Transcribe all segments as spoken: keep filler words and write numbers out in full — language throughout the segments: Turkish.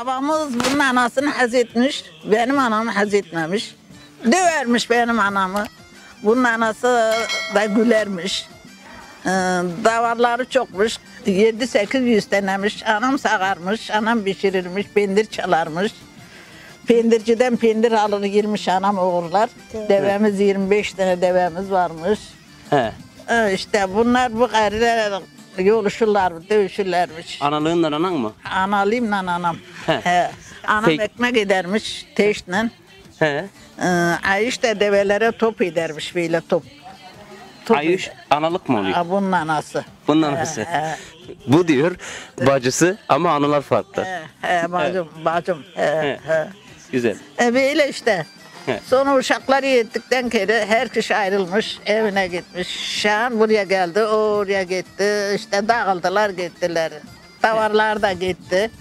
Babamız bunun anasını haz etmiş, benim anamı haz etmemiş. Dövermiş benim anamı. Bunun anası da gülermiş. Ee, davarları çokmuş. Yedi sekiz yüz denemiş. Anam sağarmış, anam pişirirmiş, pendir çalarmış. Pendirciden pendir alır girmiş anam oğullar. Devemiz yirmi beş tane devemiz varmış. He. Ee, işte bunlar bu gayrılar yoluşurlar, dövüşürlermiş. Analığından anan mı? Analıyımla anam. He. He. Anam Peki. ekmek edermiş teştle. He. Ee, Ayış da develere top edermiş böyle top. top Ayış analık mı oluyor? Aa, bunun anası. Bunun anası. He, he. Bu diyor bacısı ama analar farklı. He, he, bacım, bacım. He, He. he. Güzel. E böyle işte. He. Sonra uşakları yettikten kere her kişi ayrılmış, evine gitmiş. Şahan buraya geldi, o oraya gitti. İşte dağıldılar gittiler. Davarlar da gitti.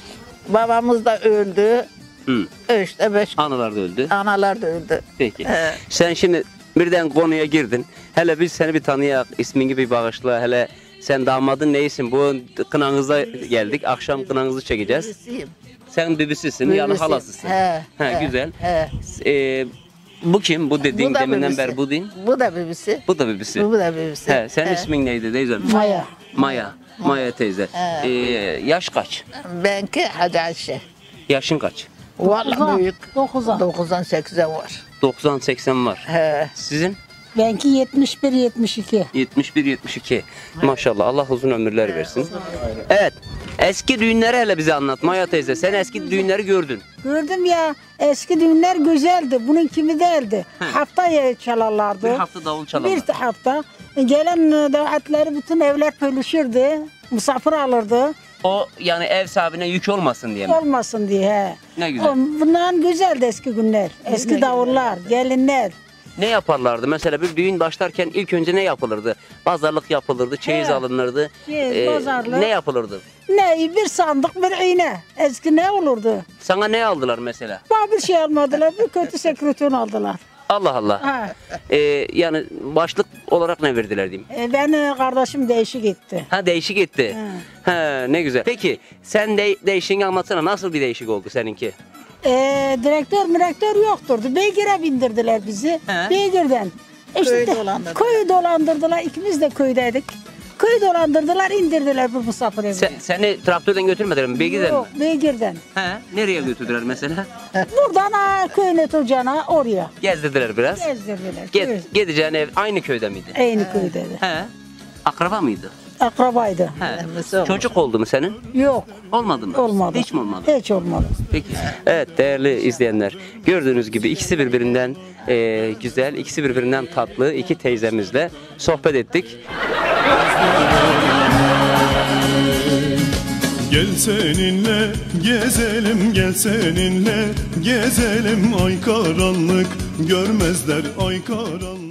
Babamız da öldü. Hı. İşte beş Analar da öldü. analar da öldü. Peki. He. Sen şimdi birden konuya girdin. Hele biz seni bir tanıyak, ismini bir bağışla. Hele sen damadın neysin? Bu kınanıza geldik. Akşam kınanızı çekeceğiz. Birisiyim. Sen bibisisin, yani Bibisi. halasısın. He, He, he, güzel. he. Ee, bu kim? Bu dediğin Bu da deminden bibisi. beri bu değil. Bu da bibisi. Bu da bibisi. Bu da bibisi. He, senin He. ismin neydi teyzem? Maya. Maya. Maya teyze. He. Ee, yaş kaç? Benki Hacı Ayşe. Yaşın kaç? Vallahi büyük. Dokuza. dokuzdan sekize var. doksan seksen var. He. Sizin? Benki yetmiş bir yetmiş iki. yetmiş bir yetmiş iki. Maşallah Allah uzun ömürler versin. Evet. Eski düğünleri hele bize anlat Maya teyze. Sen eski düğünleri gördün. Gördüm ya, eski düğünler güzeldi. Bunun kimi değildi. He. Haftaya çalarlardı. Bir hafta davul çalarlar. Bir hafta. Gelen davetleri bütün evler paylaşırdı. Misafir alırdı. O yani ev sahibine yük olmasın diye mi? Olmasın diye. He. Ne güzel. O, bundan güzeldi eski günler. Eski davullar, gelinler. Ne yaparlardı? Mesela bir düğün başlarken ilk önce ne yapılırdı? Pazarlık yapılırdı, çeyiz He. alınırdı. Çeyiz, pazarlık. Ne yapılırdı? Ne? Bir sandık, bir iğne. Eski ne olurdu? Sana ne aldılar mesela? Bana bir şey almadılar. Bir kötü sekreter aldılar. Allah Allah. Ha. Ee, yani başlık olarak ne verdiler diyeyim? E, ben kardeşim değişik etti. Ha değişik etti. He. Ha ne güzel. Peki sen de değişiğini anlatsana. Nasıl bir değişik oldu seninki? E, direktör direktör yokturdu. Beygir'e bindirdiler bizi. He. Beygir'den. Köyü dolandırdılar. Köyü dolandırdılar. İkimiz de köydeydik. Köyü dolandırdılar, indirdiler bu misafir evine. Sen, seni traktörden götürmediler mi? Beygir'den mi? Yok, Beygir'den. He. Nereye götürdüler mesela? Buradan ha, köyüne tocana oraya. Gezdirdiler biraz. Gezdirdiler. Ge Köy. Gideceğin ev aynı köyde miydi? Aynı köydeydi. He. Akraba mıydı? Akrabaydı. He. Emmisi olmuş. Çocuk oldu mu senin? Yok. Olmadı mı? Olmadı. Hiç mi olmadı? Hiç olmadı. Peki. Evet değerli izleyenler. Gördüğünüz gibi ikisi birbirinden e, güzel, ikisi birbirinden tatlı iki teyzemizle sohbet ettik. Gel seninle gezelim, gel seninle gezelim. Ay karanlık görmezler, ay karanlık.